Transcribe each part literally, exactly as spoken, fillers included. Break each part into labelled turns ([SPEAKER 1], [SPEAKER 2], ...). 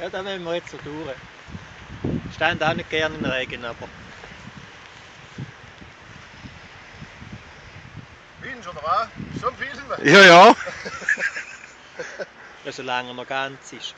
[SPEAKER 1] Ja, da wollen wir jetzt so durch. Stehen auch nicht gerne im Regen, aber...
[SPEAKER 2] Winsch oder was? Schon filmen?
[SPEAKER 3] Ja, ja.
[SPEAKER 1] Ja, solange er noch ganz ist.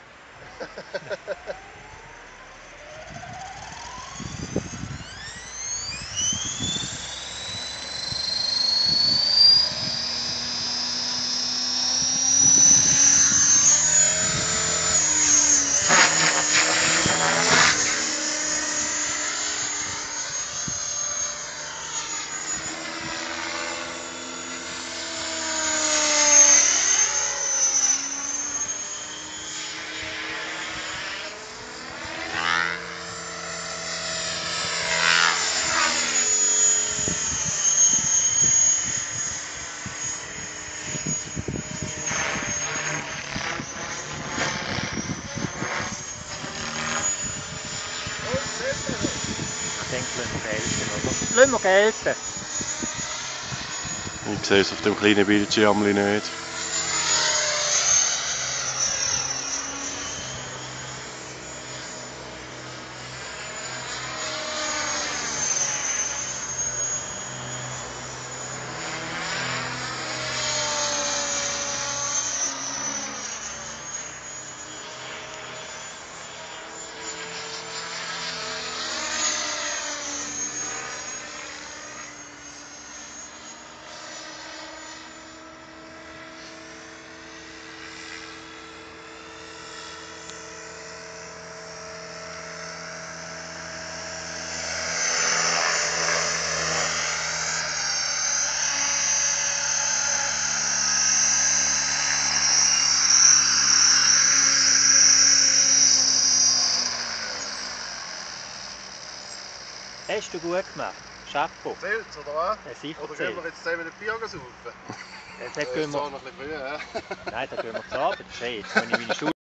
[SPEAKER 1] Ich denke, lassen wir gelten, oder? Lassen wir gelten.
[SPEAKER 3] Ich sehe es auf dem kleinen Bildschirm nicht.
[SPEAKER 1] Hast du gut gemacht. Chapeau.
[SPEAKER 2] Zählt's oder was?
[SPEAKER 1] Ja, sicher
[SPEAKER 2] Oder gehen
[SPEAKER 1] zählt.
[SPEAKER 2] wir jetzt zusammen ein Bier saufen?
[SPEAKER 1] Ja,
[SPEAKER 2] Das
[SPEAKER 1] dann
[SPEAKER 2] ist
[SPEAKER 1] gehen wir...
[SPEAKER 2] zwar noch ein bisschen früh, hä?
[SPEAKER 1] Nein, da gehen wir zur Arbeit. Das ist eh jetzt, wenn ich meine Schule